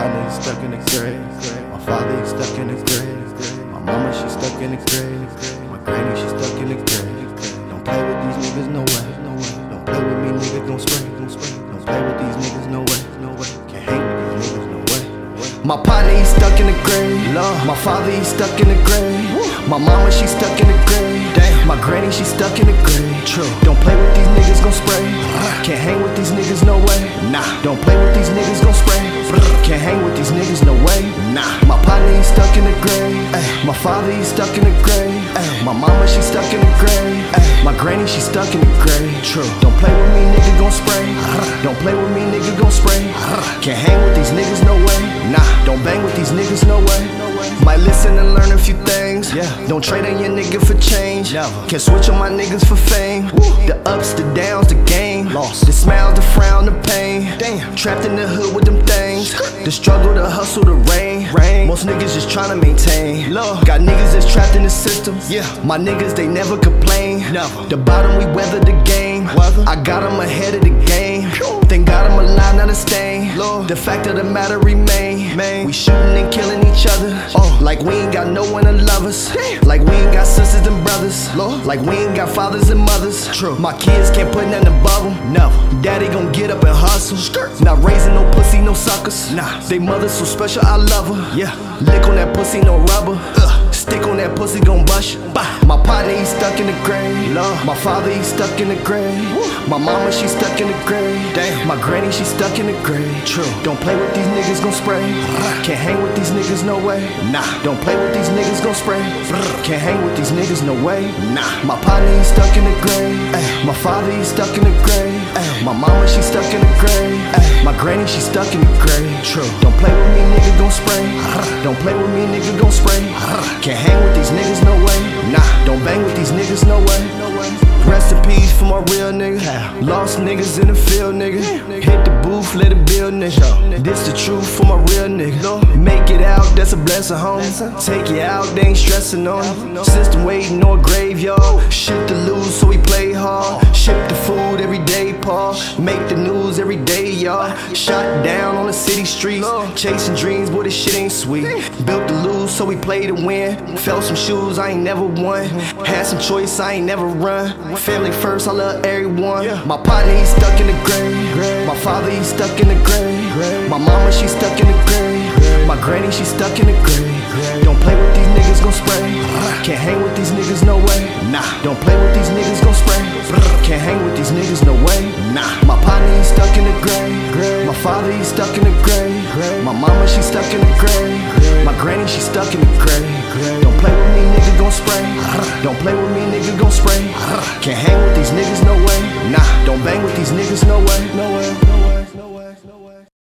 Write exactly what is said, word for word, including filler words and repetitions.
partner, he's stuck in the grave. My father, he's stuck in the grave. My mama, she's stuck in the grave. My granny, she's stuck in the grave. Don't play with these niggas, no way. Don't play with me, nigga, gon' spray. Don't play with these niggas, no way. Can't hang with these niggas, no way. My partner, he's stuck in the grave. My father, he's stuck in the grave. My mama, she's stuck in the grave. My granny, she's stuck in the grave. True. Don't play with these niggas, gon' spray. Can't hang with these niggas, no way. Nah. Don't play with these niggas, gon' spray. Can't hang with these niggas, no way. Nah. My partner, he's stuck in the grave. My father, he's stuck in the grave. My mama, she's stuck in the grave. My granny, she's stuck in the grave. True. Don't play with me, nigga, gon' spray. Don't play with me, nigga, gon' spray. Can't hang with these niggas, no way. Nah. Don't bang with these niggas, no way. Might listen and learn a few things. Yeah. Don't trade on your nigga for change. Never. Can't switch on my niggas for fame. Woo. The ups, the downs, the game. Lost. The smiles, the frown, the pain. Damn. Trapped in the hood with them things. The struggle, the hustle, the rain. Rain. Most niggas just tryna maintain. Love. Got niggas that's trapped in the system. Yeah. My niggas, they never complain. Never. The bottom, we weather the game. Weather. I got them ahead of the game. Thank God I'm alive, not a stain. Lord. The fact of the matter remain. Man. We shooting and killing each other. Oh. Like we ain't got no one to love us. Like we ain't got sisters and brothers. Lord. Like we ain't got fathers and mothers. True. My kids can't put nothing above them. Never. Daddy gon' get up and hustle. Skirt. Not raising no pussy, no suckers. Nah. They mother so special, I love her. Yeah. Lick on that pussy, no rubber. Ugh. Stick on that pussy, gon' bust you. Bah. My partner, he's stuck in the grave. Love. My father, he's stuck in the grave. Woo. My mama, she's stuck in the grave. Damn. My granny, she's stuck in the grave. True. Don't play with these niggas, gon' spray. Can't hang with these niggas, no way. Nah. Don't play with these niggas, gon' spray. Can't hang with these niggas, no way. Nah. My partner, he's stuck in the grave. My father, he's stuck in the grave. My mama, she's stuck in the grave. My granny, she's stuck in the grave. True. Don't play with me, nigga, gon' spray. Don't play with me, nigga, gon' spray. Can't hang with these niggas, no way. Nah. Don't bang with these niggas, no way. Rest in peace for my real nigga. Lost niggas in the field, nigga. Hit the booth, let it build, nigga. This the truth for my real nigga. Make it out, that's a blessing, homie. Take you out, they ain't stressing on you. System waiting on a graveyard. Shit to lose, so we play hard. Ship the food every day, Paul. Make the news every day, y'all. Shot down on the city streets. Chasing dreams, boy, this shit ain't sweet. Built to lose, so we play to win. Felt some shoes, I ain't never won. Had some choice, I ain't never run. Family first, I love everyone. My partner, he's stuck in the grave. My father, he's stuck in the grave. My mama, she's stuck in the grave. My granny, she's stuck in the grave. Don't play with these niggas, gon' spray. Can't hang with these niggas, no way. Nah. Don't play with these niggas, gon' spray. Can't hang with these niggas, no way. Nah. My partner, he's stuck in the grave. My father, he's stuck in the grave. My mama, she's stuck in the grave. My granny, she's stuck in the grave. Don't play with me, nigga, gon' spray. Don't play with me, nigga, gon' spray. Can't hang with these niggas, no way. Nah. Don't bang with these niggas, no way. No way.